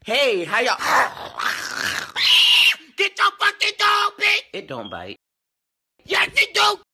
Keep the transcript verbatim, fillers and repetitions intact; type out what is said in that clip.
Hey, how y'all? Get your fucking dog, bitch! It don't bite. Yes, it do!